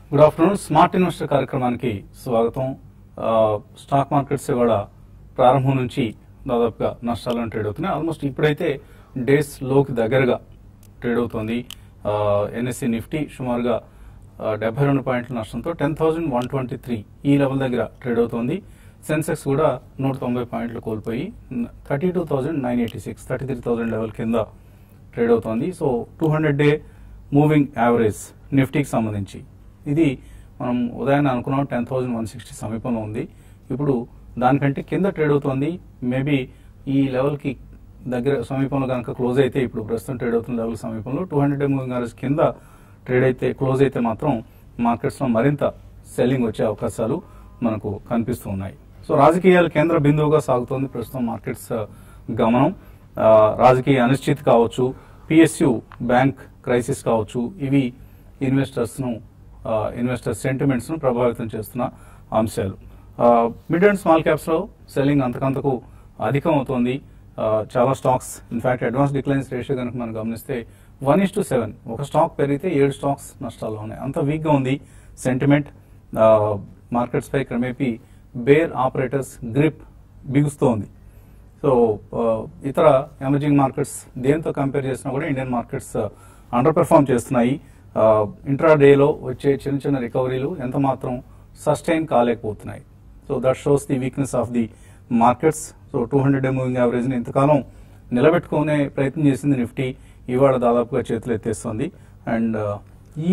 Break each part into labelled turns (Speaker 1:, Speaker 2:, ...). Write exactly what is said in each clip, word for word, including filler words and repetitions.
Speaker 1: Good afternoon. Smart investor కార్యక్రమానికి స్వాగతం. Stock markets ఇవాళ ప్రారంభం నుంచి దాదాపుగా నష్టాలను ట్రేడ్ అవుతున్నాయి. ఆల్మోస్ట్ ఇప్పుడైతే డేస్ లోకి దగ్గరగా ట్రేడ్ అవుతోంది. ఎన్ఎస్సి నిఫ్టీ సుమారుగా డెబ్బై రెండు పాయింట్ల నష్టంతో ten thousand one twenty three ఈ లెవెల్ దగ్గర ట్రేడ్ అవుతోంది. సెన్సెక్స్ కూడా నూట తొంభై పాయింట్లు కోల్పోయి thirty two thousand nine eighty six thirty three thousand level కింద ట్రేడ్ అవుతోంది. So two hundred day moving average నిఫ్టీకి సంబంధించి ఇది మనం ఉదయాన్నే అనుకున్నాం టెన్ థౌసండ్ వన్ సిక్స్టీ సమీపంలో ఉంది. ఇప్పుడు దానికంటే కింద ట్రేడ్ అవుతోంది. మేబీ ఈ లెవెల్కి దగ్గర సమీపంలో కనుక క్లోజ్ అయితే ఇప్పుడు ప్రస్తుతం ట్రేడ్ అవుతున్న లెవెల్ సమీపంలో two hundred day moving average కింద ట్రేడ్ అయితే క్లోజ్ అయితే మాత్రం మార్కెట్స్లో మరింత సెల్లింగ్ వచ్చే అవకాశాలు మనకు కనిపిస్తూ ఉన్నాయి. సో రాజకీయాలు కేంద్ర బిందువుగా సాగుతోంది ప్రస్తుతం మార్కెట్స్ గమనం. రాజకీయ అనిశ్చితి కావచ్చు, పిఎస్యు బ్యాంక్ క్రైసిస్ కావచ్చు, ఇవి ఇన్వెస్టర్స్ను ఇన్వెస్టర్ సెంటిమెంట్స్ ను ప్రభావితం చేస్తున్న అంశాలు. మిడ్ అండ్ స్మాల్ క్యాప్స్ లో సెల్లింగ్ అంతకంతకు అధికం అవుతోంది. చాలా stocks in fact advance declines ratio కనుక మనం గమనిస్తే వన్ ఇస్ టు సెవెన్ ఒక స్టాక్ పెరిగితే ఏడు స్టాక్స్ నష్టాల్లో ఉన్నాయి. అంత వీక్ గా ఉంది సెంటిమెంట్. మార్కెట్స్ పై క్రమేపీ బేర్ ఆపరేటర్స్ గ్రిప్ బిగుస్తోంది. సో ఇతర ఎమర్జింగ్ మార్కెట్స్ దేంతో కంపేర్ చేసినా కూడా ఇండియన్ మార్కెట్స్ అండర్ పెర్ఫార్మ్ చేస్తున్నాయి. ఇంట్రా డేలో వచ్చే చిన్న చిన్న రికవరీలు ఎంత మాత్రం సస్టైన్ కాలేకపోతున్నాయి. So that shows the weakness of the markets. So two hundred day moving యావరేజ్ని ఇంతకాలం నిలబెట్టుకునే ప్రయత్నం చేసింది నిఫ్టీ, ఇవాళ దాదాపుగా చేతులు ఎత్తేస్తుంది. అండ్ ఈ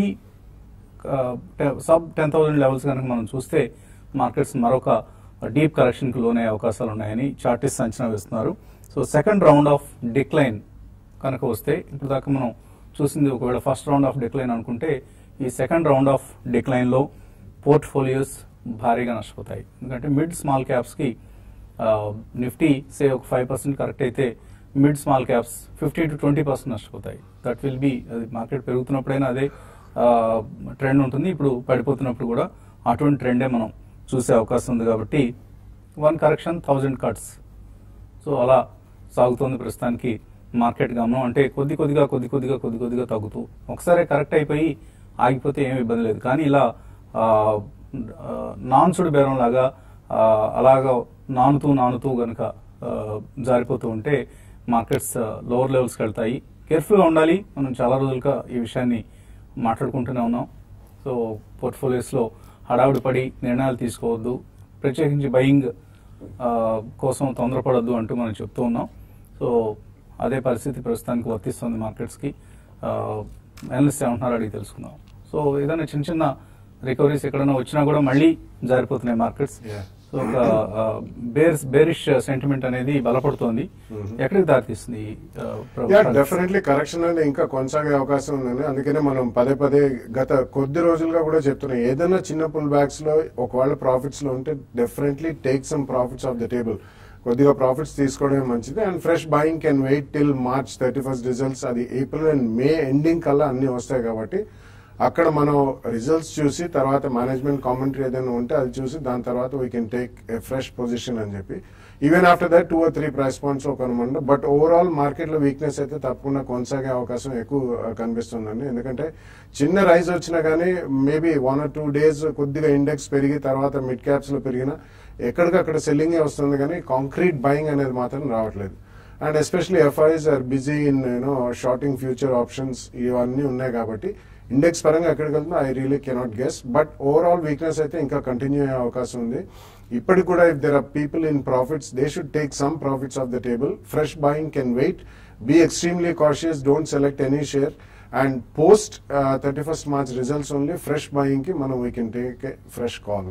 Speaker 1: సబ్ టెన్ థౌసండ్ లెవెల్స్ కనుక మనం చూస్తే మార్కెట్స్ మరొక డీప్ కరెక్షన్కి లోనే అవకాశాలు ఉన్నాయని చార్టిస్ట్ అంచనా వేస్తున్నారు. So second round of decline కనుక వస్తే, ఇప్పుడు దాకా మనం చూసింది ఒకవేళ ఫస్ట్ రౌండ్ ఆఫ్ డిక్లైన్ అనుకుంటే, ఈ సెకండ్ రౌండ్ ఆఫ్ డిక్లైన్ లో పోర్ట్ఫోలియోస్ భారీగా నష్టపోతాయి. ఎందుకంటే మిడ్ స్మాల్ క్యాప్స్ కి నిఫ్టీ సే ఒక ఫైవ్ పర్సెంట్ కరెక్ట్ అయితే mid small caps fifty to twenty percent నష్టపోతాయి. దట్ విల్ బి అది మార్కెట్ పెరుగుతున్నప్పుడైనా అదే ట్రెండ్ ఉంటుంది. ఇప్పుడు పడిపోతున్నప్పుడు కూడా అటువంటి ట్రెండే మనం చూసే అవకాశం ఉంది. కాబట్టి one correction thousand cuts. So అలా సాగుతోంది ప్రస్తుతానికి మార్కెట్ గమనం. అంటే కొద్ది కొద్దిగా కొద్ది కొద్దిగా కొద్ది కొద్దిగా తగ్గుతూ ఒకసారి కరెక్ట్ అయిపోయి ఆగిపోతే ఏమి ఇబ్బంది లేదు. కానీ ఇలా నాన్సుడు బేరం లాగా అలాగా నానుతూ నానుతూ గనక జారిపోతూ ఉంటే మార్కెట్స్ లోవర్ లెవెల్స్కి వెళ్తాయి. కేర్ఫుల్గా ఉండాలి. మనం చాలా రోజులుగా ఈ విషయాన్ని మాట్లాడుకుంటూనే ఉన్నాం. సో పోర్ట్ఫోలియోస్లో హడావుడి పడి నిర్ణయాలు తీసుకోవద్దు, ప్రత్యేకించి బయింగ్ కోసం తొందరపడద్దు అంటూ మనం చెప్తూ ఉన్నాం. సో అదే పరిస్థితి ప్రస్తుతానికి వర్తిస్తుంది మార్కెట్స్కి. అనలిస్ట్ ఏమంటున్నారో అడిగి తెలుసుకుందాం. సో ఏదైనా చిన్న చిన్న రికవరీస్ ఎక్కడైనా వచ్చినా కూడా మళ్ళీ జారిపోతున్నాయి మార్కెట్స్. సో ఒక బేర్స్ బేరిష్ సెంటిమెంట్ అనేది బలపడుతోంది. ఎక్కడికి దారితీస్తుంది?
Speaker 2: డెఫినెట్లీ కరెక్షన్ అనేది ఇంకా కొనసాగే అవకాశం ఉందండి. అందుకనే మనం పదే పదే గత కొద్ది రోజులుగా కూడా చెప్తున్నాం, ఏదైనా చిన్న పుల్ బ్యాక్స్ లో ఒకవేళ ప్రాఫిట్స్ లో ఉంటే definitely take some profits off the table. కొద్దిగా ప్రాఫిట్స్ తీసుకోవడమే మంచిది. And fresh buying can wait till March thirty first results. అది ఏప్రిల్ అండ్ మే ఎండింగ్ కల్లా అన్ని వస్తాయి కాబట్టి అక్కడ మనం రిజల్ట్స్ చూసి తర్వాత మేనేజ్మెంట్ కామెంటరీ ఏదైనా ఉంటే అది చూసి దాని తర్వాత we can take a fresh position అని చెప్పి even after that two or three price points కొనమండి. బట్ ఓవరాల్ మార్కెట్లో వీక్నెస్ అయితే తప్పకుండా కొనసాగే అవకాశం ఎక్కువ కనిపిస్తుందండి. ఎందుకంటే చిన్న రైజ్ వచ్చినా కానీ maybe one or two days కొద్దిగా ఇండెక్స్ పెరిగి తర్వాత మిడ్ క్యాప్స్ లో పెరిగినా ఎక్కడికక్కడ సెల్లింగే వస్తుంది కానీ కాంక్రీట్ బయింగ్ అనేది మాత్రం రావట్లేదు. And especially FIs are busy in you know shorting future options ఇవన్నీ ఉన్నాయి కాబట్టి ఇండెక్స్ పరంగా ఎక్కడికి వెళ్తుందో I really cannot guess. But overall weakness అయితే ఇంకా కంటిన్యూ అయ్యే అవకాశం ఉంది. ఇప్పటికి కూడా if there are people in profits they should take some profits off the table. Fresh buying can wait. Be extremely cautious. Don't select any share. And post thirty first March results only fresh buying కి మనం we can take a fresh call.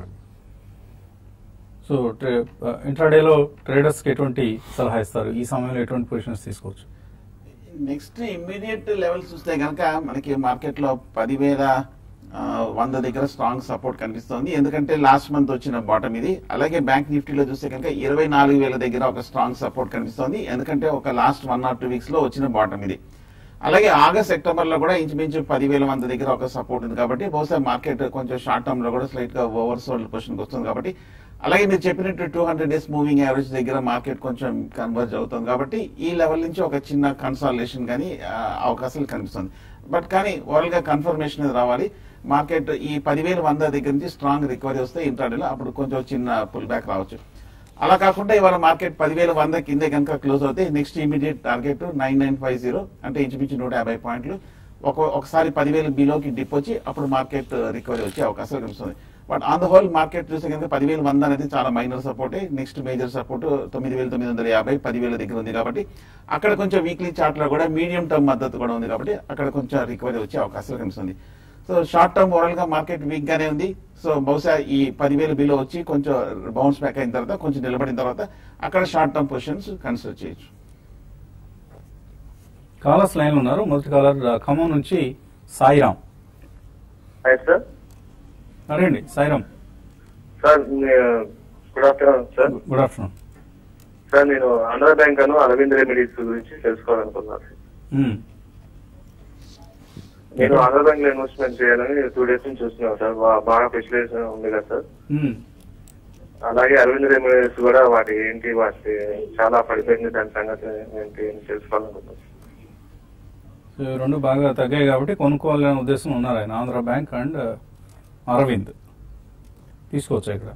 Speaker 1: So ఇంట్రాడేలో traders కి ఎటువంటి సలహా ఇస్తారు? ఈ సమయంలో ఎటువంటి పొజిషన్స్ తీసుకోవచ్చు?
Speaker 3: నెక్స్ట్ ఇమ్మీడియట్ లెవెల్స్ చూస్తే కనుక మనకి మార్కెట్ లో పదివేల వంద దగ్గర స్ట్రాంగ్ సపోర్ట్ కనిపిస్తోంది. ఎందుకంటే లాస్ట్ మంత్ వచ్చిన బాటమ్ ఇది. అలాగే బ్యాంక్ నిఫ్టీలో చూస్తే కనుక ఇరవై నాలుగు వేల దగ్గర ఒక స్ట్రాంగ్ సపోర్ట్ కనిపిస్తోంది. ఎందుకంటే ఒక last one or two weeks లో వచ్చిన బాటమ్ ఇది. అలాగే ఆగస్ట్ సెప్టెంబర్ లో కూడా ఇంచుమించు పదివేల వంద దగ్గర ఒక సపోర్ట్ ఉంది. కాబట్టి బహుశా మార్కెట్ కొంచెం షార్ట్ టర్మ్ లో కూడా స్లైట్ గా ఓవర్ సోల్డ్ పొజిషన్ వస్తుంది. కాబట్టి అలాగే మీరు చెప్పినట్టు two hundred days moving average దగ్గర మార్కెట్ కొంచెం కన్వర్జ్ అవుతుంది. కాబట్టి ఈ లెవెల్ నుంచి ఒక చిన్న కన్సాలిడేషన్ కానీ అవకాశాలు కనిపిస్తుంది. బట్ కానీ ఓవరాల్ గా కన్ఫర్మేషన్ అనేది రావాలి. మార్కెట్ ఈ పదివేల వంద దగ్గర నుంచి స్ట్రాంగ్ రికవరీ వస్తే ఇంట్రాడేలో అప్పుడు కొంచెం చిన్న పుల్ బ్యాక్ రావచ్చు. అలా కాకుండా ఇవాళ మార్కెట్ పదివేల వంద కిందే కనుక క్లోజ్ అవుతే next immediate target nine nine five zero అంటే ఇంచుమించు నూట యాభై పాయింట్లు ఒక ఒకసారి పదివేల బిలోకి డిప్ వచ్చి అప్పుడు మార్కెట్ రికవరీ వచ్చే అవకాశాలు కనిపిస్తుంది. But on the whole market చూస్తే కనుక పదివేల వంద అనేది చాలా minor support. Next major support తొమ్మిది వేల తొమ్మిది వందల యాభై పదివేల దగ్గర ఉంది కాబట్టి అక్కడ కొంచెం వీక్లీ చార్ట్ లో కూడా మీడియం టర్మ్ మద్దతు కూడా ఉంది కాబట్టి అక్కడ కొంచెం రికవరీ వచ్చే అవకాశాలు కనిపిస్తుంది. సో షార్ట్ టర్మ్ ఓవరాల్ గా మార్కెట్ వీక్ గానే ఉంది. సో బహుశా ఈ పదివేల బిలో వచ్చి కొంచెం బౌన్స్ బ్యాక్ అయిన తర్వాత కొంచెం నిలబడిన తర్వాత అక్కడ షార్ట్ టర్మ్ పొజిషన్స్ కన్సిడర్ చేయొచ్చు.
Speaker 1: కాలర్స్ లైన్ ఉన్నారు. మొదటి కాలర్ ఖమ్మం నుంచి సాయిరామ్.
Speaker 4: సార్
Speaker 1: అరేండి Sairam
Speaker 4: sir good afternoon sir.
Speaker 1: Good afternoon
Speaker 4: sir నేను ఆంధ్ర బ్యాంక్ అను అరవింద్ రెమెడీస్ గురించి తెలుసుకోవాలనుకున్నాను. నేను ఆంధ్ర బ్యాంక్ లో ఇన్వెస్ట్మెంట్ చేయాలని టూ డేస్ నుంచి చూస్తున్నాను సార్. బాగా స్పెషలైజేషన్ ఉంది కదా సార్. అలాగే అరవింద్ రెమెడీస్ కూడా వాటి ఏంటి వాటి చాలా పడిపోయింది, దాని సంగతి ఏంటి తెలుసుకోవాలనుకున్నాను.
Speaker 1: రెండు బాగా తగ్గాయి కాబట్టి కొనుక్కోవాలనే ఉద్దేశం ఉన్నారు ఆయన. ఆంధ్ర బ్యాంక్ అండ్ అరవింద్ తీసుకోవచ్చు. ఇక్కడ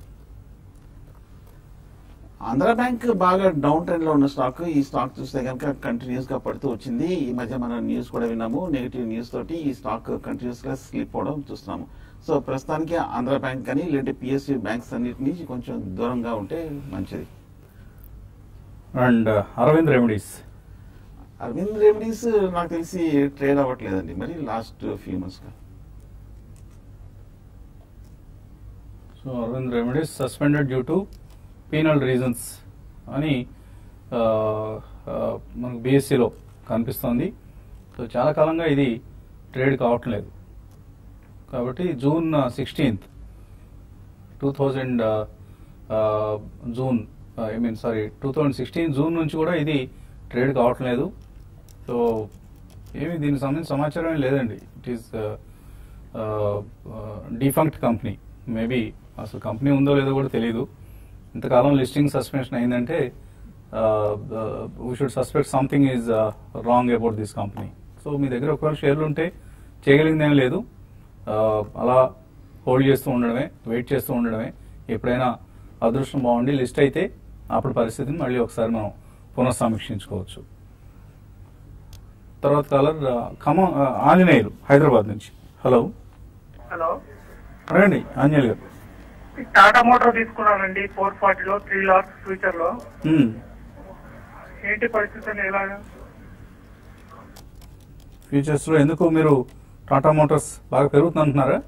Speaker 3: ఆంధ్ర బ్యాంక్ బాగా డౌన్ ట్రెండ్ లో ఉన్న స్టాక్. ఈ స్టాక్ చూస్తే కనుక కంటిన్యూస్ గా పడుతూ వచ్చింది. ఈ మధ్య మనం న్యూస్ కూడా విన్నాము, నెగిటివ్ న్యూస్ తోటి ఈ స్టాక్ కంటిన్యూస్ గా స్లిప్ అవడం చూస్తున్నాము. సో ప్రస్తుతానికి ఆంధ్ర బ్యాంక్ కానీ లేదంటే పిఎస్యూ బ్యాంక్స్ అన్నిటినీ కొంచెం దూరంగా ఉంటే మంచిది.
Speaker 1: And Aravind remedies
Speaker 3: Aravind remedies నాకు తెలిసి ట్రేడ్ అవ్వట్లేదండి మరి లాస్ట్ ఫ్యూ మంత్స్ గా.
Speaker 1: So Aravind remedies suspended due to penal reasons అని మనకు బీఎస్సీలో కనిపిస్తోంది. సో చాలా కాలంగా ఇది ట్రేడ్ కావట్లేదు కాబట్టి June sixteenth two thousand June I mean sorry two thousand sixteen June నుంచి కూడా ఇది ట్రేడ్ కావట్లేదు. సో ఏమి దీనికి సంబంధించిన సమాచారం ఏం లేదండి. It is defunct company. Maybe అసలు కంపెనీ ఉందో లేదో కూడా తెలియదు. ఇంతకాలం లిస్టింగ్ సస్పెన్షన్ అయిందంటే we should suspect something is wrong about this company. So మీ దగ్గర ఒకవేళ షేర్లు ఉంటే చేయగలిగిందేం లేదు, అలా హోల్డ్ చేస్తూ ఉండడమే, వెయిట్ చేస్తూ ఉండడమే. ఎప్పుడైనా అదృష్టం బాగుండి లిస్ట్ అయితే అప్పుడు పరిస్థితిని మళ్ళీ ఒకసారి మనం పునఃసమీక్షించుకోవచ్చు. తర్వాత కాలర్ ఖమ్మం ఆంజనేయులు హైదరాబాద్ నుంచి. హలో
Speaker 5: హలో
Speaker 1: రండి ఆంజనేయులు గారు.
Speaker 5: టాటా మోటార్ తీసుకున్నానండి ఫోర్ ఫార్టీలో త్రీ లాక్స్ ఫ్యూచర్ లో. ఏంటి పరిస్థితి ఎలాగా?
Speaker 1: ఫ్యూచర్స్ లో ఎందుకు మీరు టాటా మోటార్స్ బాగా పెరుగుతుంది అంటున్నారా?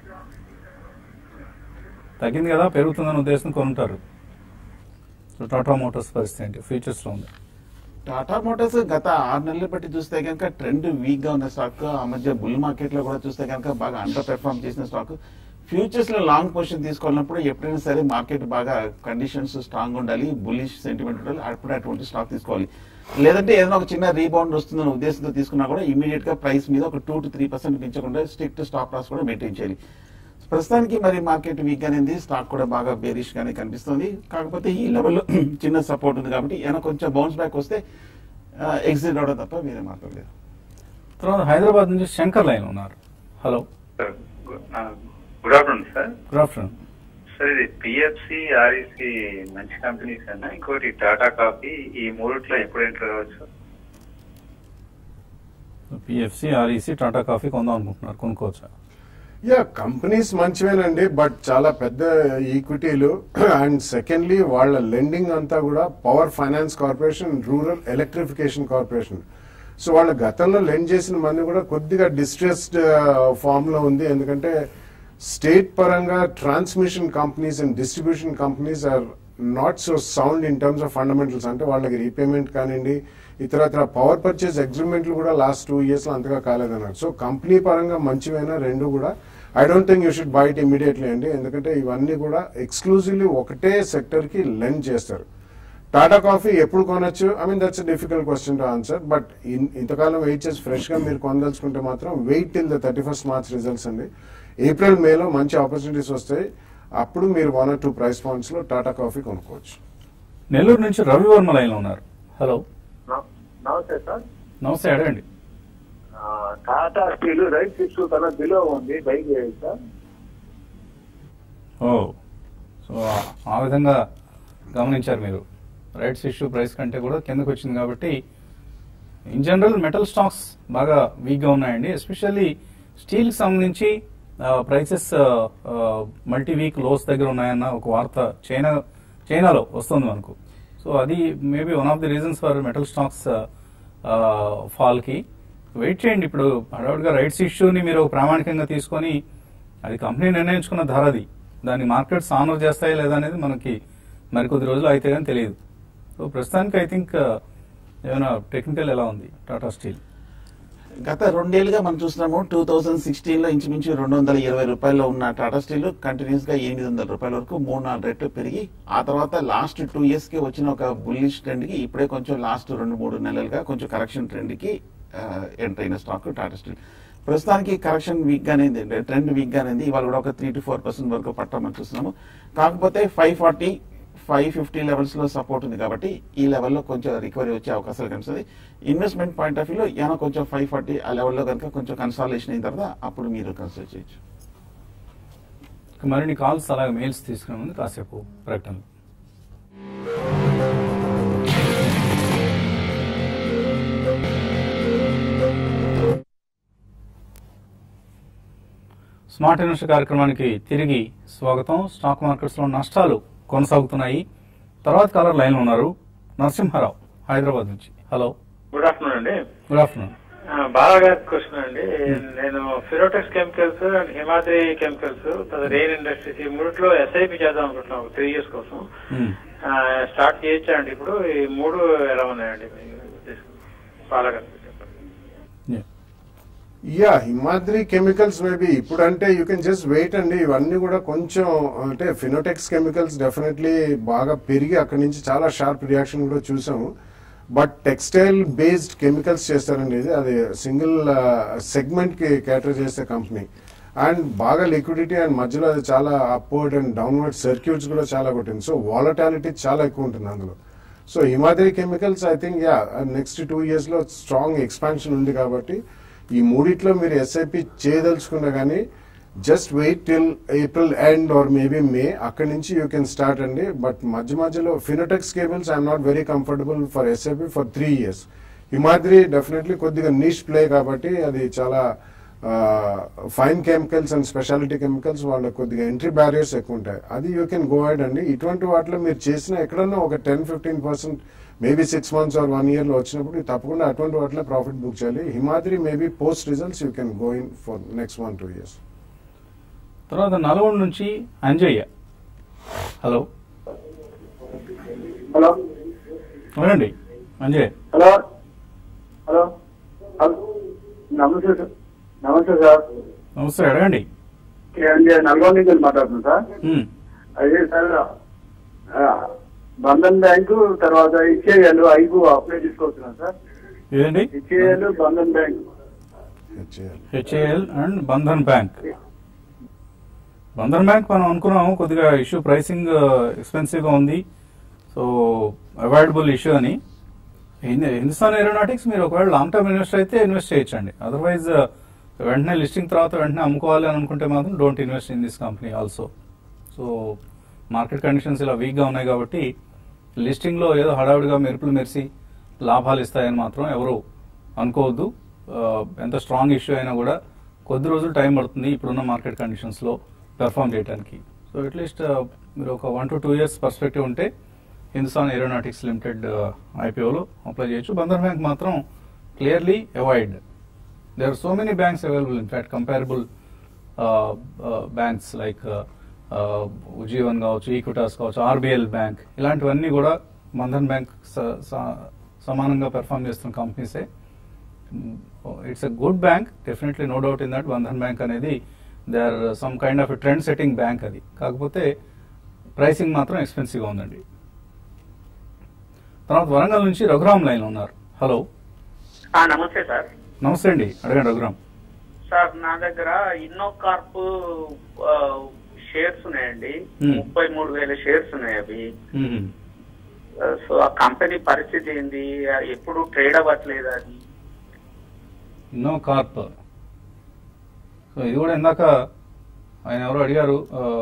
Speaker 1: తగ్గింది కదా, పెరుగుతుందని ఉద్దేశం కొనుంటారు. సో టాటా మోటార్స్ పరిస్థితి ఏంటి ఫ్యూచర్స్ లో ఉంది?
Speaker 3: టాటా మోటార్స్ గత ఆరు నెలలు బట్టి చూస్తే కనుక ట్రెండ్ వీక్ గా ఉన్న స్టాక్. ఆ మధ్య బుల్ మార్కెట్ లో కూడా చూస్తే కనుక బాగా అండర్ పెర్ఫార్మ్ చేసిన స్టాక్. ఫ్యూచర్స్ లో లాంగ్ పొజిషన్ తీసుకోవాలన్నప్పుడు ఎప్పుడైనా సరే మార్కెట్ బాగా కండిషన్స్ స్ట్రాంగ్ ఉండాలి, బుల్లిష్ సెంటిమెంట్ ఉండాలి, అప్పుడు అటువంటి స్టాక్ తీసుకోవాలి. లేదంటే ఏదైనా ఒక చిన్న రీబౌండ్ వస్తుందన్న ఉద్దేశంతో తీసుకున్నా కూడా ఇమీడియట్ గా ప్రైస్ మీద ఒక టూ టు త్రీ పర్సెంట్ పెంచకుండా స్ట్రిక్ట్ స్టాప్ లాస్ కూడా మెయింటైన్ చేయాలి. ప్రస్తుతానికి మరి మార్కెట్ వీక్ గానే ఉంది, స్టాక్ కూడా బాగా బేరిష్ గానే కనిపిస్తుంది. కాకపోతే ఈ లెవెల్లో చిన్న సపోర్ట్ ఉంది కాబట్టి ఏమైనా కొంచెం బౌన్స్ బ్యాక్ వస్తే ఎగ్జిట్ అవడం తప్ప వేరే మార్గం లేదు.
Speaker 1: తర్వాత హైదరాబాద్ నుంచి శంకర్ లైన్ ఉన్నారు. Hello
Speaker 6: good afternoon sir.
Speaker 1: Good afternoon
Speaker 6: sir. ఇది పిఎఫ్సి ఆర్ఈసి మంచి కంపెనీస్ అన్నా, ఇంకోటి టాటా కాఫీ, ఈ మూడిట్లో ఎప్పుడు ఎంటర్ కావచ్చు?
Speaker 1: పిఎఫ్సి ఆర్ఈసి టాటా కాఫీ కొందాం అనుకుంటున్నారు, కొనుక్కోవచ్చా?
Speaker 2: యా కంపెనీస్ మంచివేనండి, బట్ చాలా పెద్ద ఈక్విటీలు. అండ్ సెకండ్లీ వాళ్ళ లెండింగ్ అంతా కూడా power finance corporation, rural electrification corporation. So వాళ్ళ గతంలో లెండ్ చేసిన మంది కూడా కొద్దిగా డిస్ట్రెస్డ్ ఫామ్ లో ఉంది. ఎందుకంటే స్టేట్ పరంగా transmission companies and distribution companies are not so sound in terms of fundamentals. అంటే వాళ్ళకి రీపేమెంట్ కానివ్వండి, ఇతర పవర్ పర్చేస్ అగ్రిమెంట్లు కూడా లాస్ట్ టూ ఇయర్స్ లో అంతగా కాలేదన్నారు. సో కంపెనీ పరంగా మంచివైనా రెండు కూడా I don't think you should buy it immediately అండి. ఎందుకంటే ఇవన్నీ కూడా ఎక్స్క్లూజివ్లీ ఒకటే సెక్టర్ కి లెండ్ చేస్తారు. టాటా కాఫీ ఎప్పుడు కొనొచ్చు? I mean that's difficult question to answer. But ఇంతకాలం వెయిట్ చేసి ఫ్రెష్ గా మీరు కొనదలుచుకుంటే మాత్రం wait till the thirty first March results అండి. ఏప్రిల్ మేలో మంచి ఆపర్చునిటీస్ వస్తాయి, అప్పుడు మీరు one or two price points లో టాటా కాఫీ కొనుక్కోవచ్చు.
Speaker 1: నెల్లూరు నుంచి రవివర్మ లైన్ లో ఉన్నారు. హలో
Speaker 4: నమస్తే సార్.
Speaker 1: నమస్తే, అడగండి.
Speaker 7: టాటా స్టీల్ రైట్ ఇష్యూ కన్నా బిలో ఉంది, బైక్ చేయొచ్చా?
Speaker 1: ఓ, సో ఆ విధంగా గమనించారు మీరు. రైట్స్ ఇష్యూ ప్రైస్ కంటే కూడా కిందకు వచ్చింది కాబట్టి ఇన్ జనరల్ మెటల్ స్టాక్స్ బాగా వీక్గా ఉన్నాయండి. ఎస్పెషల్లీ స్టీల్కి సంబంధించి ప్రైసెస్ మల్టీ వీక్ లోస్ దగ్గర ఉన్నాయన్న ఒక వార్త చైనా చైనాలో వస్తుంది మనకు. సో అది maybe one of the reasons for metal stocks ఫాల్కి. వెయిట్ చేయండి. ఇప్పుడు హడావుడిగా రైట్స్ ఇష్యూని మీరు ప్రామాణికంగా తీసుకొని అది కంపెనీ నిర్ణయించుకున్న ధర, అది దాన్ని మార్కెట్స్ ఆనర్ చేస్తాయి లేదా అనేది మనకి మరికొద్ది రోజులు అయితే కానీ తెలియదు. సో ప్రస్తుతానికి ఐ థింక్ ఏమైనా టెక్నికల్ ఎలా ఉంది టాటా స్టీల్?
Speaker 3: గత రెండేళ్లుగా మనం చూస్తున్నాము. టూ థౌజండ్ సిక్స్టీన్ లో ఇంచుమించు రెండు వందల ఇరవై రూపాయల్లో ఉన్న టాటా స్టీల్ కంటిన్యూస్ గా ఎనిమిది వందల రూపాయల వరకు మూడు నాలుగు రేట్లు పెరిగి ఆ తర్వాత లాస్ట్ టూ ఇయర్స్ కి వచ్చిన ఒక బుల్లిష్ ట్రెండ్ కి ఇప్పుడే కొంచెం లాస్ట్ రెండు మూడు నెలలుగా కొంచెం కరెక్షన్ ట్రెండ్ కి ఎంటర్ అయిన స్టాక్ టాటా స్టీల్. ప్రస్తుతానికి కరెక్షన్ వీక్ గానే ట్రెండ్ వీక్ గానే ఉంది. ఇవాళ కూడా ఒక త్రీ టు ఫోర్ పర్సెంట్ వరకు పట్టామని చూస్తున్నాము. కాకపోతే five forty five fifty levels లో సపోర్ట్ ఉంది కాబట్టి ఈ లెవెల్లో కొంచెం రికవరీ వచ్చే అవకాశాలు కనిపిస్తుంది. ఇన్వెస్ట్మెంట్ పాయింట్ ఆఫ్ వ్యూలో ఏమైనా కొంచెం ఫైవ్ ఫార్టీ ఆ లెవెల్లో కనుక కొంచెం కన్సాలేషన్ అయిన తర్వాత అప్పుడు మీరు కన్సిడర్ చేయొచ్చు.
Speaker 1: మరిన్ని కాల్స్ అలాగే మెయిల్స్ తీసుకునే ముందు కాసేపు ప్రకటనలు. స్మార్ట్ ఇన్వెస్టర్ కార్యక్రమానికి తిరిగి స్వాగతం. స్టాక్ మార్కెట్స్ లో నష్టాలు కొనసాగుతున్నాయి. తర్వాత కాలర్ లైన్ లో ఉన్నారు నరసింహారావు హైదరాబాద్ నుంచి. హలో,
Speaker 8: గుడ్ ఆఫ్టర్నూన్ అండి.
Speaker 1: Good afternoon.
Speaker 8: బాగా క్వశ్చన్ అండి. నేను Fineotex chemicals and Himadri chemicals rain industries ఈ మూడిట్లో ఎస్ఐపి చేద్దాం అనుకుంటున్నాం త్రీ ఇయర్స్ కోసం. స్టార్ట్ చేయొచ్చా అండి? ఇప్పుడు ఈ మూడు ఎలా ఉన్నాయండి బాగా?
Speaker 2: యా, హిమాద్రి కెమికల్స్ మేబీ ఇప్పుడు అంటే యూ కెన్ జస్ట్ వెయిట్ అండి. ఇవన్నీ కూడా కొంచెం అంటే ఫినోటెక్స్ కెమికల్స్ డెఫినెట్లీ బాగా పెరిగి అక్కడి నుంచి చాలా షార్ప్ రియాక్షన్ కూడా చూసాము. బట్ టెక్స్టైల్ బేస్డ్ కెమికల్స్ చేస్తారండి. ఇది అది సింగిల్ సెగ్మెంట్ కి కేటర్ చేసే కంపెనీ అండ్ బాగా లిక్విడిటీ అండ్ మధ్యలో అది చాలా అప్వర్డ్ అండ్ డౌన్వర్డ్ సర్క్యూట్స్ కూడా చాలా కొట్టింది. సో వాలటాలిటీ చాలా ఎక్కువ ఉంటుంది అందులో. So Himadri chemicals I think yeah next two years లో స్ట్రాంగ్ ఎక్స్పాన్షన్ ఉంది కాబట్టి ఈ మూడిట్లో మీరు ఎస్ఐపి చేయదలుచుకున్నా కానీ just wait till April end or maybe May, అక్కడి నుంచి యూ కెన్ స్టార్ట్ అండి. బట్ మధ్య మధ్యలో Fineotex cables I'm not very comfortable for SIP for three years. Himadri definitely కొద్దిగా నీష్ ప్లే కాబట్టి అది చాలా fine chemicals and speciality chemicals వాళ్ళకి కొద్దిగా ఎంట్రీ బ్యారియర్స్ ఎక్కువ ఉంటాయి. అది యూ కెన్ గో అహెడ్ అండి. ఇటువంటి వాటిలో మీరు చేసిన ఎక్కడన్నా ఒక ten fifteen percent maybe six months or one year లో వచ్చినప్పుడు తప్పకుండా అటువంటి వాటిలో ప్రాఫిట్ బుక్ చేయాలి. Himadri maybe post results you can go in for next one two years.
Speaker 1: తర్వాత నల్గొండ నుంచి అంజయ్య. హలో
Speaker 7: హలో
Speaker 1: అవునండి అంజయ్య.
Speaker 7: హలో హలో నమస్తే సార్. నమస్తే సార్.
Speaker 1: నమస్తే, అడగండి.
Speaker 7: నల్గొండ నుంచి మాట్లాడుతున్నాను సార్. అదే సార్ బంధన్ బ్యాంకు తర్వాత ఇచ్చేయాలు ఐదు అప్లై తీసుకొస్తున్నాను సార్.
Speaker 1: ఏదండి?
Speaker 7: ఇచ్చేయాలు Bandhan bank.
Speaker 1: HAL and Bandhan bank. Bandhan bank మనం అనుకున్నాము కొద్దిగా ఇష్యూ ప్రైసింగ్ ఎక్స్పెన్సివ్ గా ఉంది, సో అవాయిడబుల్ ఇష్యూ అని. హిందుస్థాన్ ఏరోనాటిక్స్ మీరు ఒకవేళ లాంగ్ టర్మ్ ఇన్వెస్టర్ అయితే ఇన్వెస్ట్ చేయొచ్చండి. అదర్వైజ్ వెంటనే లిస్టింగ్ తర్వాత వెంటనే అమ్ముకోవాలి అని అనుకుంటే మాత్రం don't invest in this company also. So market conditions ఇలా వీక్గా ఉన్నాయి కాబట్టి లిస్టింగ్లో ఏదో హడావుడిగా మెరుపులు మెరిసి లాభాలు ఇస్తాయని మాత్రం ఎవరు అనుకోవద్దు. ఎంత స్ట్రాంగ్ ఇష్యూ అయినా కూడా కొద్ది రోజులు టైం పడుతుంది ఇప్పుడున్న మార్కెట్ కండిషన్స్లో పెర్ఫామ్ చేయడానికి. సో అట్లీస్ట్ మీరు ఒక one to two years perspective ఉంటే హిందుస్థాన్ ఏరోనాటిక్స్ లిమిటెడ్ ఐపీఓలో అప్లై చేయొచ్చు. బంధన్ బ్యాంక్ మాత్రం clearly avoid. There are so many banks available, in fact comparable banks like Ujjivan కావచ్చు, ఈక్విటాస్ కావచ్చు, ఆర్బిఎల్ బ్యాంక్, ఇలాంటివన్నీ కూడా బంధన్ బ్యాంక్ సమానంగా పెర్ఫామ్ చేస్తున్న కంపెనీసే. It's a good bank, definitely no doubt in that. Bandhan bank అనేది they are some kind of trend setting bank అది. కాకపోతే ప్రైసింగ్ మాత్రం ఎక్స్పెన్సివ్గా ఉందండి. తర్వాత వరంగల్ నుంచి రఘురామ్ లైన్ ఉన్నారు. హలో
Speaker 5: నమస్తే సార్.
Speaker 1: నమస్తే అండి, అడగండి రఘురామ్.
Speaker 5: సార్ నా దగ్గర ఇన్నో కార్ప్ షేర్స్ ఉన్నాయండి, ముప్పై మూడు వేల షేర్స్ ఉన్నాయి అవి. సో ఆ కంపెనీ పరిస్థితి ఏంది, ఎప్పుడు ట్రేడ్ అవ్వట్లేదు అది.
Speaker 1: ఇన్నో కార్ప్. సో ఇది కూడా ఇందాక ఆయన ఎవరో అడిగారు,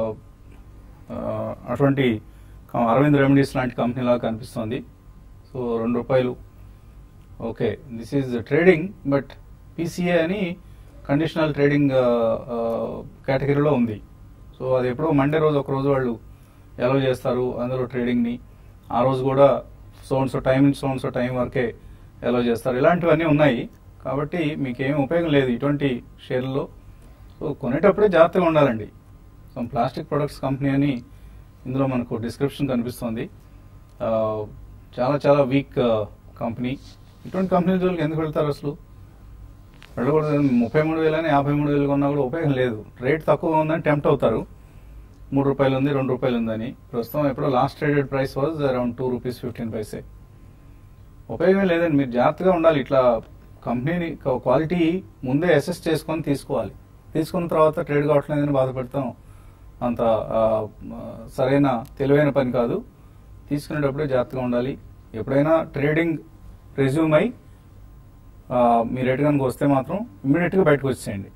Speaker 1: అటువంటి అరవింద్ రెమెడీస్ లాంటి కంపెనీలా కనిపిస్తుంది. సో రెండు రూపాయలు. Okay, this is trading, but PCA అని కండిషనల్ ట్రేడింగ్ కేటగిరీలో ఉంది. సో అది ఎప్పుడో మండే రోజు ఒక రోజు వాళ్ళు ఎలా చేస్తారు అందులో ట్రేడింగ్ని, ఆ రోజు కూడా సోన్స్ టైం నుంచి సోన్స్ టైం వరకే ఎలా చేస్తారు, ఇలాంటివన్నీ ఉన్నాయి. కాబట్టి మీకేం ఉపయోగం లేదు ఇటువంటి షేర్లలో. సో కొనేటప్పుడే జాగ్రత్తగా ఉండాలండి. సో ప్లాస్టిక్ ప్రొడక్ట్స్ కంపెనీ అని ఇందులో మనకు డిస్క్రిప్షన్ కనిపిస్తుంది. చాలా చాలా వీక్ కంపెనీ. ఇటువంటి కంపెనీల జోలికి ఎందుకు వెళ్తారు అసలు? వెళ్ళకూడదు. ముప్పై మూడు వేలని యాభై మూడు వేలు కొన్నా కూడా ఉపయోగం లేదు. రేట్ తక్కువ ఉందని టెంప్ట్ అవుతారు. మూడు రూపాయలు ఉంది, రెండు రూపాయలు ఉందని. ప్రస్తుతం ఎప్పుడో last traded price was around two rupees fifteen paise. ఉపయోగమే లేదండి. మీరు జాగ్రత్తగా ఉండాలి. ఇట్లా కంపెనీని క్వాలిటీ ముందే అసెస్ చేసుకొని తీసుకోవాలి. తీసుకున్న తర్వాత ట్రేడ్ కావట్లేదని బాధపడతాం అంత సరైన తెలివైన పని కాదు. తీసుకునేటప్పుడే జాగ్రత్తగా ఉండాలి. ఎప్పుడైనా ట్రేడింగ్ రెజ్యూమ్ అయి మీ రేటు కనుక వస్తే మాత్రం ఇమ్మీడియట్గా బయటకు వచ్చేయండి.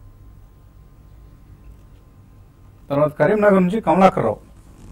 Speaker 1: తర్వాత కరీంనగర్ నుంచి కమలాకర్ రావు.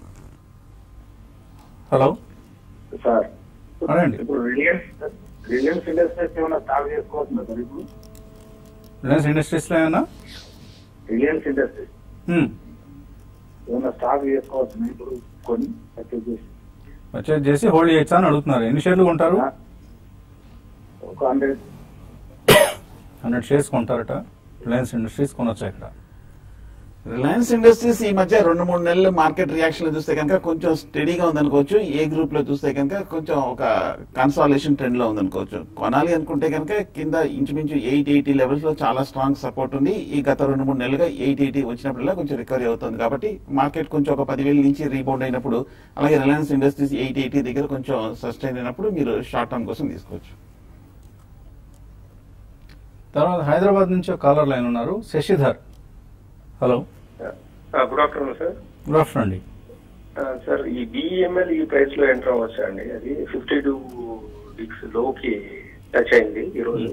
Speaker 1: హలో
Speaker 7: సార్,
Speaker 1: అదండి.
Speaker 7: ఇప్పుడు రిలయన్స్ రిలయన్స్ ఇండస్ట్రీస్ ఏమైనా స్టార్ట్ చేసుకోవచ్చునా సార్? ఇప్పుడు
Speaker 1: రిలయన్స్ ఇండస్ట్రీస్ లో ఏమన్నా
Speaker 7: రిలయన్స్ ఇండస్ట్రీస్ ఏమైనా స్టార్ట్ చేసుకోవచ్చునా? ఇప్పుడు కొన్ని పర్చేజ్ చేసి
Speaker 1: పర్చేజ్ చేసి హోల్డ్ చేయొచ్చా అని అడుగుతున్నారు. ఎన్ని షేర్లు కొంటారు?
Speaker 7: ఒక హండ్రెడ్
Speaker 1: హండ్రెడ్ షేర్స్ కొంటారట. రిలయన్స్ ఇండస్ట్రీస్ కొనొచ్చా ఇక్కడ?
Speaker 3: రిలయన్స్ ఇండస్ట్రీస్ ఈ మధ్య రెండు మూడు నెలలు మార్కెట్ రియాక్షన్ చూస్తే కనుక కొంచెం స్టడీగా ఉందనుకోవచ్చు. ఏ గ్రూప్ లో చూస్తే కనుక కొంచెం ఒక కన్సాలేషన్ ట్రెండ్ లో ఉందనుకోవచ్చు. కొనాలి అనుకుంటే కనుక కింద ఇంచుమించు ఎయిట్ ఎయిటీ లెవెల్స్ లో చాలా స్ట్రాంగ్ సపోర్ట్ ఉంది. ఈ గత రెండు మూడు నెలలుగా ఎయిట్ ఎయిటీ వచ్చినప్పుడల్లా కొంచెం రికవరీ అవుతుంది. కాబట్టి మార్కెట్ కొంచెం ఒక పదివేల నుంచి రీబౌండ్ అయినప్పుడు, అలాగే రిలయన్స్ ఇండస్ట్రీస్ ఎయిట్ ఎయిటీ దగ్గర కొంచెం సస్టైన్ అయినప్పుడు మీరు షార్ట్ టర్మ్ కోసం తీసుకోవచ్చు.
Speaker 1: తర్వాత హైదరాబాద్ నుంచి ఒక కాలర్ లైన్ ఉన్నారు, Shashidhar. Hello,
Speaker 9: good afternoon sir.
Speaker 1: Good afternoon అండి.
Speaker 9: సార్, ఈ బిఈఎంఎల్ ఈ ప్రైస్ లో ఎంటర్ అవ్వచ్చా అండి? అది ఫిఫ్టీ టూ వీక్స్ లోకి టచ్ అయింది ఈ రోజు.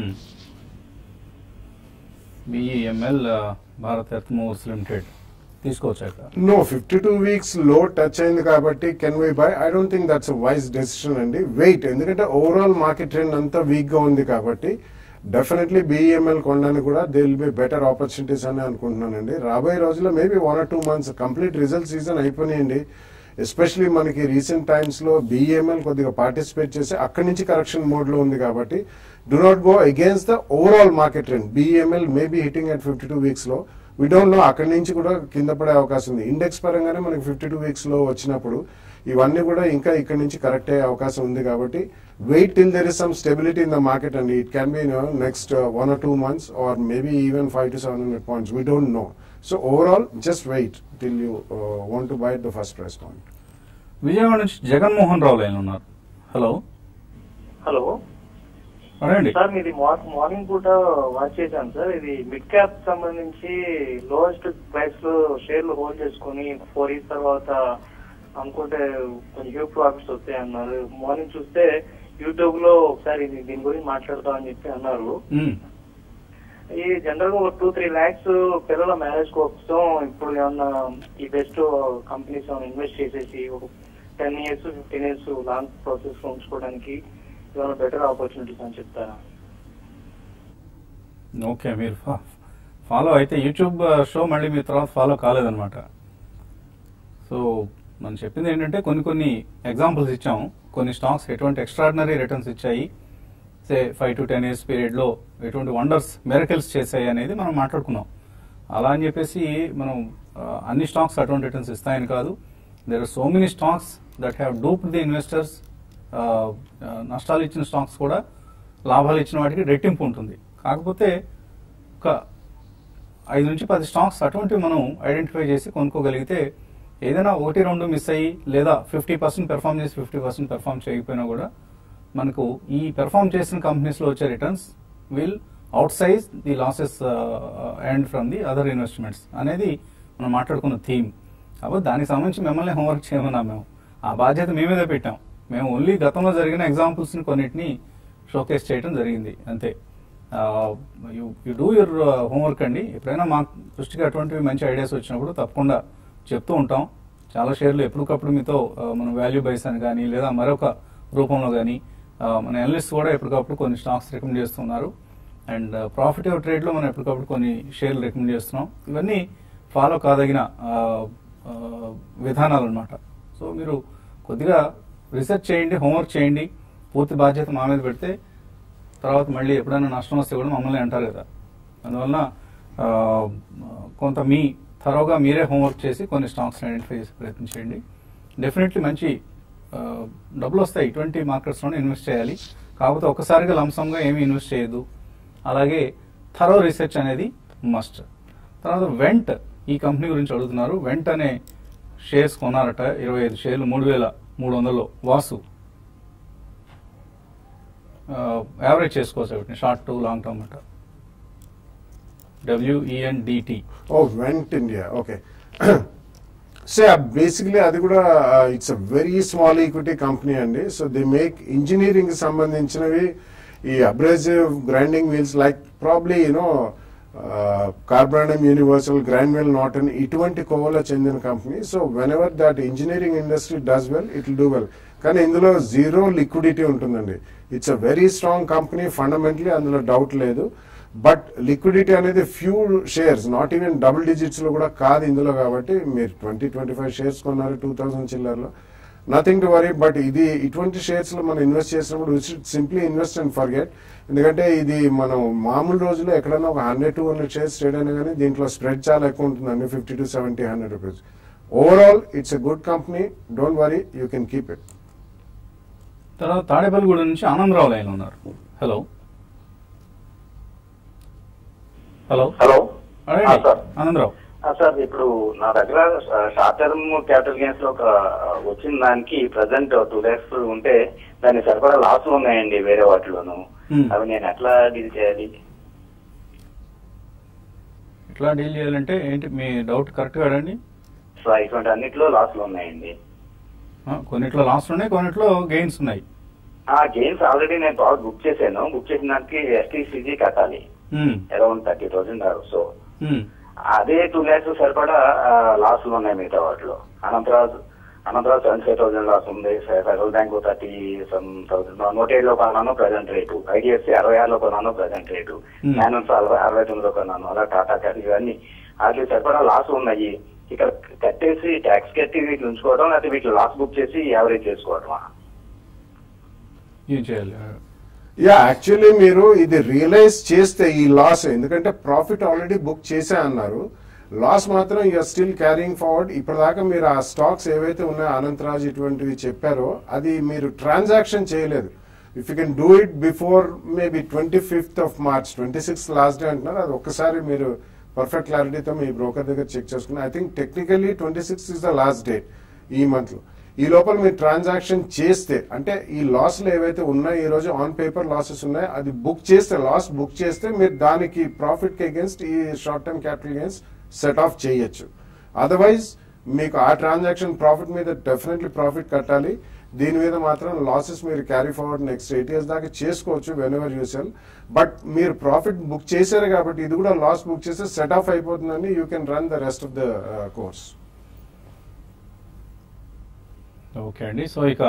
Speaker 1: BEML Bharat earth movers limited తీసుకోవచ్చు ఇక్కడ?
Speaker 2: నో, ఫిఫ్టీ టూ వీక్స్ లో టచ్ అయింది కాబట్టి can we buy? I don't think that's wise decision అండి. వెయిట్, ఎందుకంటే ఓవరాల్ మార్కెట్ ట్రెండ్ అంతా వీక్ గా ఉంది కాబట్టి డెఫినెట్లీ బిఈఎంఎల్ కొనడానికి కూడా they will be better opportunities అని అనుకుంటున్నానండి. రాబోయే రోజుల్లో maybe one or two months complete result season అయిపోయినాయండి. ఎస్పెషలీ మనకి రీసెంట్ టైమ్స్ లో బిఈఎంఎల్ కొద్దిగా పార్టిసిపేట్ చేసి అక్కడి నుంచి కరెక్షన్ మోడ్ లో ఉంది కాబట్టి do not go against the overall market trend. BEML maybe hitting at fifty two weeks లో. వీ డోంట్ నో, అక్కడి నుంచి కూడా కింద పడే అవకాశం ఉంది. ఇండెక్స్ పరంగానే మనకి ఫిఫ్టీ టూ వీక్స్ లో వచ్చినప్పుడు ఇవన్నీ కూడా ఇంకా ఇక్కడి నుంచి కరెక్ట్ అయ్యే అవకాశం ఉంది కాబట్టి wait till there is some stability in the market, and it can be, you know, next uh, one or two months or maybe even five to seven hundred points. We don't know. So overall, just wait till you uh, want to buy at the first price point.
Speaker 1: Vijayawada నుంచి Jaganmohan Rao line ఉన్నారు. Hello.
Speaker 10: Hello
Speaker 1: అదండి
Speaker 10: sir, మీది morning పూట watch చేశాను sir. ఇది mid cap సంబంధించి lowest price లో షేర్లు హోల్డ్ చేసుకుని ఫోర్ ఇయర్స్ తర్వాత అనుకుంటే కొంచెం హ్యూజ్ ప్రాఫిట్స్ వస్తాయి అన్నారు. మార్నింగ్ చూస్తే యూట్యూబ్ లో ఒకసారి దీని గురించి మాట్లాడతామని చెప్పి అన్నారు. ఈ జనరల్ గా ఒక టూ త్రీ లాక్స్ పిల్లల మ్యారేజ్ కోసం ఇప్పుడు ఏమన్నా ఈ బెస్ట్ కంపెనీస్ ఏమైనా ఇన్వెస్ట్ చేసేసి ఒక ten years fifteen years long process లో ఉంచుకోవడానికి ఏమైనా బెటర్ ఆపర్చునిటీస్ అని చెప్తారా?
Speaker 1: ఓకే, మీరు ఫాలో అయితే యూట్యూబ్ షో మళ్ళీ మీ తర్వాత ఫాలో కాలేదన్నమాట. సో మనం చెప్పింది ఏంటంటే కొన్ని కొన్ని ఎగ్జాంపుల్స్ ఇచ్చాము. కొన్ని స్టాక్స్ ఎటువంటి ఎక్స్ట్రాడినరీ రిటర్న్స్ ఇచ్చాయి, say five to ten years పీరియడ్లో ఎటువంటి వండర్స్ మెరకిల్స్ చేశాయి అనేది మనం మాట్లాడుకున్నాం. అలా అని చెప్పేసి మనం అన్ని స్టాక్స్ అటువంటి రిటర్న్స్ ఇస్తాయని కాదు. There are so many stocks that have duped the investors. నష్టాలు ఇచ్చిన స్టాక్స్ కూడా లాభాలు ఇచ్చిన వాటికి రెట్టింపు ఉంటుంది. కాకపోతే ఒక ఐదు నుంచి పది స్టాక్స్ అటువంటివి మనం ఐడెంటిఫై చేసి కొనుక్కోగలిగితే ఏదైనా ఒకటి రెండు మిస్ అయ్యి లేదా ఫిఫ్టీ పర్సెంట్ పెర్ఫామ్ చేసి ఫిఫ్టీ పర్సెంట్ పెర్ఫామ్ చేయకపోయినా కూడా మనకు ఈ పెర్ఫామ్ చేసిన కంపెనీస్లో వచ్చే returns will outsize the losses and from the other investments అనేది మనం మాట్లాడుకున్న థీమ్. కాబట్టి దానికి సంబంధించి మిమ్మల్ని హోంవర్క్ చేయమన్నాం. మేము ఆ బాధ్యత మీ మీద పెట్టాం. మేము ఓన్లీ గతంలో జరిగిన ఎగ్జాంపుల్స్ని కొన్నిటిని షోకేస్ చేయడం జరిగింది అంతే. You you do your homework అండి. ఎప్పుడైనా మా దృష్టికి అటువంటివి మంచి ఐడియాస్ వచ్చినప్పుడు తప్పకుండా చెప్తూ ఉంటాం. చాలా షేర్లు ఎప్పటికప్పుడు మీతో మనం వాల్యూ బైస్ అని కానీ లేదా మరొక రూపంలో కానీ మన అనలిస్ట్ కూడా ఎప్పటికప్పుడు కొన్ని స్టాక్స్ రికమెండ్ చేస్తున్నారు. అండ్ ప్రాఫిట్ ట్రేడ్లో మనం ఎప్పటికప్పుడు కొన్ని షేర్లు రికమెండ్ చేస్తున్నాం. ఇవన్నీ ఫాలో కాదగిన విధానాలు అనమాట. సో మీరు కొద్దిగా రీసెర్చ్ చేయండి, హోంవర్క్ చేయండి. పూర్తి బాధ్యత మా మీద పెడితే తర్వాత మళ్ళీ ఎప్పుడైనా నష్టం వస్తే కూడా మమ్మల్ని అంటారు కదా. అందువలన కొంత మీ థరోగా మీరే హోంవర్క్ చేసి కొన్ని స్టాక్స్ని ఐడెంటిఫై చేసి ప్రయత్నించండి. డెఫినెట్లీ మంచి డబ్బులు వస్తాయి. ఇటువంటి మార్కెట్స్లోనే ఇన్వెస్ట్ చేయాలి. కాకపోతే ఒకసారిగా లంసంగా ఏమీ ఇన్వెస్ట్ చేయదు. అలాగే థరో రీసెర్చ్ అనేది మస్ట్. తర్వాత వెంట్ ఈ కంపెనీ గురించి అడుగుతున్నారు. వెంట్ అనే షేర్స్ కొన్నారట, ఇరవై ఐదు షేర్లు మూడు వేల మూడు వందలలో. వాసు యావరేజ్ చేసుకోవచ్చు వీటిని, షార్ట్ టు లాంగ్ టర్మ్ అట. W E N D T.
Speaker 2: Oh Wendt India, okay. So basically అది కూడా it's a very small equity company అండి. సో దే మేక్ ఇంజనీరింగ్ సంబంధించినవి, ఈ abrasive grinding wheels like probably you know Carborundum Universal, Grindwell Norton, ఇటువంటి కోవలో చెందిన కంపెనీ. So whenever that engineering industry does well, it will do well. కానీ ఇందులో zero liquidity ఉంటుందండి. It's a very strong company fundamentally, అందులో డౌట్ లేదు. But liquidity అనేది few shares, not even double digits లో కూడా కాదు ఇందులో. కాబట్టి మీరు ట్వంటీ ట్వంటీ ఫైవ్ షేర్స్ కొన్నారు టూ థౌసండ్ చిల్లర్లో, నథింగ్ టు వరీ. బట్ ఇది ఇటువంటి షేర్స్ లో మనం ఇన్వెస్ట్ చేసినప్పుడు we should simply invest and forget. ఎందుకంటే ఇది మనం మామూలు రోజుల్లో ఎక్కడైనా ఒక hundred two hundred shares trade అయినా కానీ దీంట్లో స్ప్రెడ్ చాలా ఎక్కువ ఉంటుందండి, fifty to seventy hundred rupees. Overall it's a good company, don't worry, you can keep it.
Speaker 1: తర్వాత తాడేపల్లిగూడ నుంచి ఆనందరావు లైన్ ఉన్నారు. Hello hello
Speaker 11: hello
Speaker 1: Anandrao
Speaker 11: sir, ఇప్పుడు నా దగ్గర షార్ట్ టర్మ్ క్యాపిటల్ గెయిన్స్ లో ఒక వచ్చిన దానికి ప్రజెంట్ టూ ల్యాక్స్ ఉంటే దాన్ని సరిపడా లాస్లు ఉన్నాయండి వేరే వాటిలోను. అవి నేను ఎట్లా డీల్ చేయాలి?
Speaker 1: ఎట్లా డీల్ చేయాలంటే ఏంటి మీ డౌట్? కరెక్ట్ కాదండి.
Speaker 11: సో ఇటువంటి అన్నిట్లో లాస్లు ఉన్నాయండి.
Speaker 1: కొన్నిట్లో లాస్ ఉన్నాయి, కొన్నిట్లో గెయిన్స్ ఉన్నాయి.
Speaker 11: ఆ గెయిన్స్ ఆల్రెడీ నేను బాగా బుక్ చేశాను. బుక్ చేసిన దానికి ఎస్టీసీజీ కట్టాలి అరౌండ్ థర్టీ థౌసండ్. సో అదే టూ ల్యాక్స్ సరిపడా లాస్లు ఉన్నాయి మిగతా వాటిలో. Anantraj Anantraj seventy five thousand loss ఉంది. Federal Bank thirty some thousand, నూట ఏడులో కొన్నాను ప్రజెంట్ రేటు. ఐడిఎఫ్సి అరవై ఆరులో కొన్నాను ప్రజెంట్ రేటు. ఫైనాన్స్ అరవై అరవై తొమ్మిదిలో కొన్నాను. అలా టాటా క్యాపిటల్, ఇవన్నీ వాటికి సరిపడా లాస్ ఉన్నాయి. ఇక్కడ కట్టేసి ట్యాక్స్ కట్టి వీటిని ఉంచుకోవడం, లేకపోతే వీటిని లాస్ బుక్ చేసి యావరేజ్ చేసుకోవడమా?
Speaker 1: ఏం చేయాలి?
Speaker 2: యా యాక్చువల్లీ మీరు ఇది రియలైజ్ చేస్తే ఈ లాస్, ఎందుకంటే ప్రాఫిట్ ఆల్రెడీ బుక్ చేసే అన్నారు, లాస్ మాత్రం యూఆర్ స్టిల్ క్యారింగ్ ఫార్వర్డ్. ఇప్పటిదాకా మీరు ఆ స్టాక్స్ ఏవైతే ఉన్నాయో అనంతరాజ్ ఇటువంటివి చెప్పారో అది మీరు ట్రాన్సాక్షన్ చేయలేదు. If you can do it before maybe twenty fifth of March, twenty sixth last day అంటున్నారు. అది ఒక్కసారి మీరు పర్ఫెక్ట్ క్లారిటీతో మీ బ్రోకర్ దగ్గర చెక్ చేసుకుని, I think technically twenty sixth is the last date ఈ మంత్ లో. ఈ లోపల మీరు ట్రాన్సాక్షన్ చేస్తే, అంటే ఈ లాస్లు ఏవైతే ఉన్నాయో ఈ రోజు ఆన్ పేపర్ లాసెస్ ఉన్నాయో అది బుక్ చేస్తే, లాస్ బుక్ చేస్తే మీరు దానికి ప్రాఫిట్ కి అగేన్స్ట్ ఈ short term capital gains set off చేయొచ్చు. అదర్వైజ్ మీకు ఆ ట్రాన్సాక్షన్ ప్రాఫిట్ మీద డెఫినెట్లీ ప్రాఫిట్ కట్టాలి. దీని మీద మాత్రం లాసెస్ మీరు carry forward next eight years దాకా చేసుకోవచ్చు whenever you sell. But మీరు ప్రాఫిట్ బుక్ చేశారు కాబట్టి ఇది కూడా లాస్ బుక్ చేస్తే సెట్ ఆఫ్ అయిపోతుందని you can run the rest of the course.
Speaker 1: Okay అండి. సో ఇక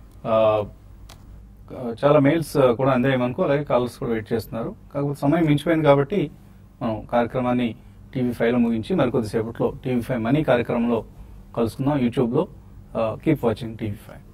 Speaker 1: చాలా మెయిల్స్ కూడా అందేయమనుకో, అలాగే కాల్స్ కూడా వెయిట్ చేస్తున్నారు. కాకపోతే సమయం మించిపోయింది కాబట్టి మనం కార్యక్రమాన్ని టీవీ ఫైవ్ లో ముగించి మరికొద్దిసేపట్లో టీవీ ఫైవ్ మనీ కార్యక్రమంలో కలుసుకుందాం యూట్యూబ్లో. Keep watching TV five.